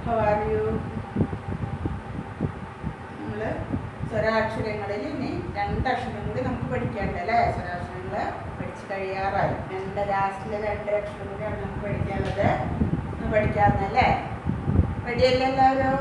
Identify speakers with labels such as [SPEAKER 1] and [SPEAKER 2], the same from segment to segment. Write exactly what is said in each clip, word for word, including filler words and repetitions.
[SPEAKER 1] How are you? നമ്മൾ സ്വരാക്ഷരങ്ങളിൽ ഇനി രണ്ടക്ഷരം കൂടി നമുക്ക് പഠിക്കാനുണ്ട് അല്ലേ? സ്വരാക്ഷരങ്ങൾ പഠിച്ച് കഴിയാറായി. രണ്ട് ലാസ്റ്റിലെ രണ്ട് അക്ഷരം കൂടിയാണ് നമുക്ക് പഠിക്കാനുള്ളത്. ഒന്ന് പഠിക്കാമെന്നല്ലേ? റെഡിയല്ലേ എല്ലാവരും?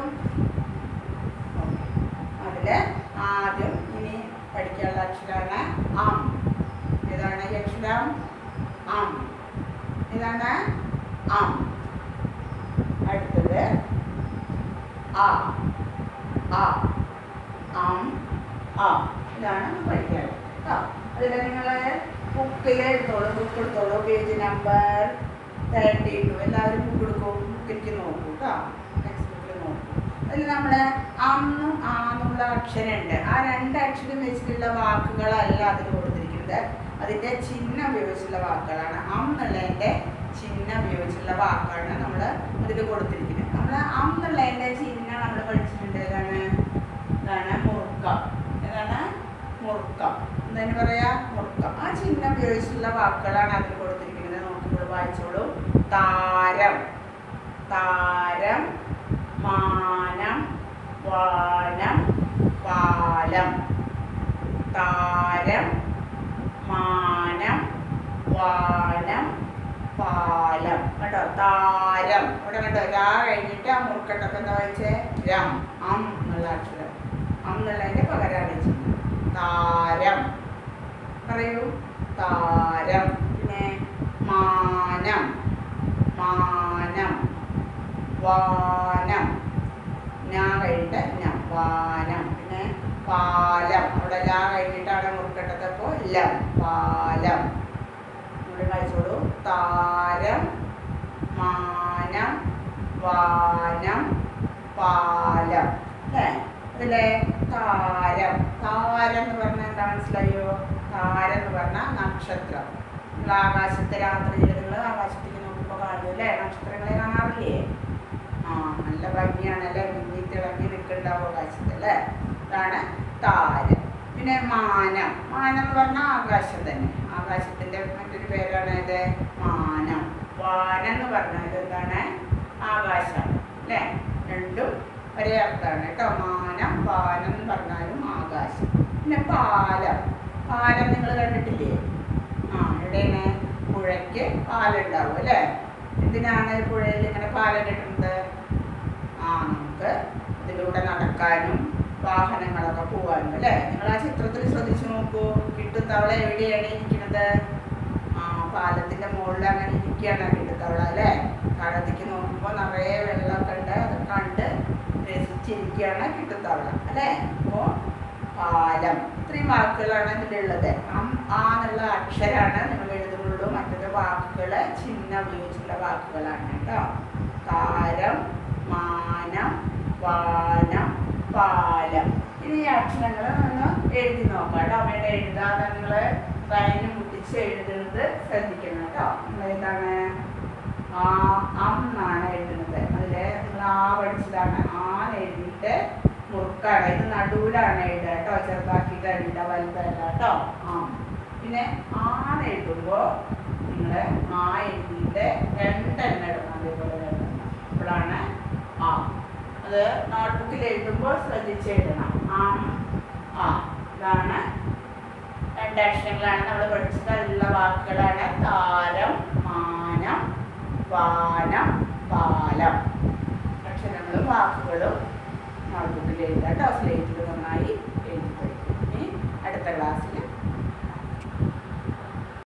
[SPEAKER 1] അതിൽ ആദ്യം ഇനി പഠിക്കാനുള്ള അക്ഷരമാണ് അം. ഏതാണ് ഈ അക്ഷരം? അം. ഇതാണ് അം. അടുത്തത് ആ. ആ. അം. ആ. ഇതാണ് പഠിക്കാറ് കേട്ടോ. അതിൽ നിങ്ങൾ ബുക്കിൽ എടുത്തോളൂ. ബുക്ക് എടുത്തോളൂ. Page number thirty two. എല്ലാവരും ബുക്ക് എടുക്കും. ബുക്കിലേക്ക് നോക്കൂ കേട്ടോ. ടെക്സ്റ്റ് ബുക്കിൽ നോക്കൂ. അതിൽ നമ്മൾ അന്നും ആന്നുള്ള അക്ഷരമുണ്ട്. ആ രണ്ട് അക്ഷരം വെച്ചിട്ടുള്ള വാക്കുകളല്ല അതിൽ കൊടുത്തിരിക്കുന്നത്. അതിൻ്റെ ചിഹ്നം ഉപയോഗിച്ചുള്ള വാക്കുകളാണ്. അം എന്നുള്ളതിൻ്റെ ചിഹ്നം ഉപയോഗിച്ചുള്ള വാക്കാണ് നമ്മൾ അതിൽ കൊടുത്തിരിക്കുന്നത്. നമ്മൾ അം എന്നുള്ളതിൻ്റെ ചിഹ്നം നമ്മൾ പഠിച്ചിട്ടുണ്ട്. ഏതാണ്? ഇതാണ് മുറുക്കം. ഏതാണ്? മുറുക്കം. എന്താണ് പറയാ? മുറുക്കം. ആ ചിഹ്നം ഉപയോഗിച്ചുള്ള വാക്കുകളാണ് അതിൽ കൊടുത്തിരിക്കുന്നത്. നോക്കിക്കോളൂ, വായിച്ചോളൂ. താരം, താരം, മാനം, വാനം, പാലം. താരം, മാനം, വാനം, പാലം. കേട്ടോ? താരം. ഇവിടെ കേട്ടോ രാ കഴിഞ്ഞിട്ട് ആ മുറുക്കട്ടൊക്കെ എന്താ വായിച്ചേ? രം. അം എന്നുള്ള അക്ഷരം. അം എന്നുള്ളതിൻ്റെ പകരമാണ് വെച്ചിട്ടുണ്ട്. താരം. പറയൂ. താരം. പിന്നെ മാനം, മാനം, വാനം. ഞാ കഴിഞ്ഞിട്ട് നം. വാനം. പിന്നെ പാലം. അവിടെ ലാ കഴിഞ്ഞിട്ടാണ് മുറുക്കട്ടത്തപ്പോൾ ലം. പാലം. ഇവിടെ വായിച്ചോളൂ. താരം, മാനം, വാനം, പാലം. അല്ലേ? അതിലെ താരം. താരം എന്ന് പറഞ്ഞാൽ എന്താ മനസ്സിലായോ? താരം എന്ന് പറഞ്ഞാൽ നക്ഷത്രം. നിങ്ങൾ ആകാശത്തെ രാത്രിയിൽ നിങ്ങൾ ആകാശത്തേക്ക് നോക്കുമ്പോൾ കാണും അല്ലേ? നക്ഷത്രങ്ങളെ കാണാറില്ലേ? ആ, നല്ല ഭംഗിയാണല്ലേ? മിന്നി തിളങ്ങി നിൽക്കുന്നുണ്ടാവും ആകാശത്ത് അല്ലേ? ഇതാണ് താരം. പിന്നെ മാനം. മാനം എന്ന് പറഞ്ഞാൽ ആകാശം തന്നെ. ആകാശത്തിൻ്റെ മറ്റൊരു പേരാണ് ഇത് മാനം. വാനം എന്ന് പറഞ്ഞാൽ എന്താണ്? ആകാശമാണ് അല്ലേ? രണ്ടും ഒരേ അർത്ഥമാണ് കേട്ടോ. മാനം, വാനം എന്ന് പറഞ്ഞാലും ആകാശം. പിന്നെ പാലം. പാലം നിങ്ങൾ കണ്ടിട്ടില്ലേ? ആ, എവിടെയാണ്? പുഴയ്ക്ക് പാലുണ്ടാവും അല്ലേ? എന്തിനാണ് പുഴയിൽ ഇങ്ങനെ പാലം കിട്ടുന്നത്? ആ, നമുക്ക് ഇതിലൂടെ നടക്കാനും വാഹനങ്ങളൊക്കെ പോകാനും അല്ലേ? നിങ്ങൾ ആ ചിത്രത്തിൽ ശ്രദ്ധിച്ചു നോക്കൂ. കിട്ടുത്തവള എവിടെയാണ് ഇരിക്കുന്നത്? ആ, പാലത്തിൻ്റെ മുകളിൽ അങ്ങനെ ഇരിക്കുകയാണ് കിട്ടുത്തവള അല്ലേ? താഴത്തേക്ക് നോക്കുമ്പോൾ നിറയെ വെള്ളമൊക്കെ ഉണ്ട്. അത് കണ്ട് രസിച്ചിരിക്കുകയാണ് കിട്ടുത്തവള അല്ലേ? അപ്പോൾ പാലം. ഇത്രയും വാക്കുകളാണ് ഇതിലുള്ളത്. അം ആ എന്നുള്ള അക്ഷരമാണ് നിങ്ങൾ എഴുതുന്നുള്ളൂ. മറ്റൊരു വാക്കുകൾ ചിഹ്നം ഉപയോഗിച്ചുള്ള വാക്കുകളാണ് കേട്ടോ. താരം, മാനം, വാനം, പാലം. ഇനി ഈ അക്ഷരങ്ങൾ ഒന്ന് എഴുതി നോക്കാം കേട്ടോ. അമ്മയുടെ എഴുതാതെ നിങ്ങൾ റൈന് മുട്ടിച്ച് എഴുതുന്നത് ശ്രദ്ധിക്കണം കേട്ടോ. നിങ്ങൾ ഏതാണ്? ആ അം എന്നാണ് എഴുതുന്നത്. അതിൽ നിങ്ങൾ ആ പഠിച്ചതാണ്. ആന്ന് എഴുതിയിട്ട് മുറുക്കാണ്. ഇത് നടുവിലാണ് എഴുതുക കേട്ടോ. ചെറുതാക്കിയിട്ട് എഴുതുക, വലുതല്ല കേട്ടോ. ആ, പിന്നെ ആന്ന് എഴുതുമ്പോൾ നിങ്ങൾ ആ എഴുതിയിട്ട് രണ്ടെണ്ണം ഇടണം. അതേപോലെ രണ്ടെണ്ണം. ഇപ്പോഴാണ് ആ. അത് നോട്ട്ബുക്കിൽ എഴുതുമ്പോൾ ശ്രദ്ധിച്ച് എഴുതണം. ആം, ആ. ഇതാണ് രണ്ടക്ഷരങ്ങളാണ് നമ്മൾ പഠിച്ചത്. അതിലുള്ള വാക്കുകളാണ് താരം, മാനം, വാനം, പാലം. അക്ഷരങ്ങളും വാക്കുകളും നോട്ട്ബുക്കിൽ എഴുതാം കേട്ടോ. സ്ലേറ്റ്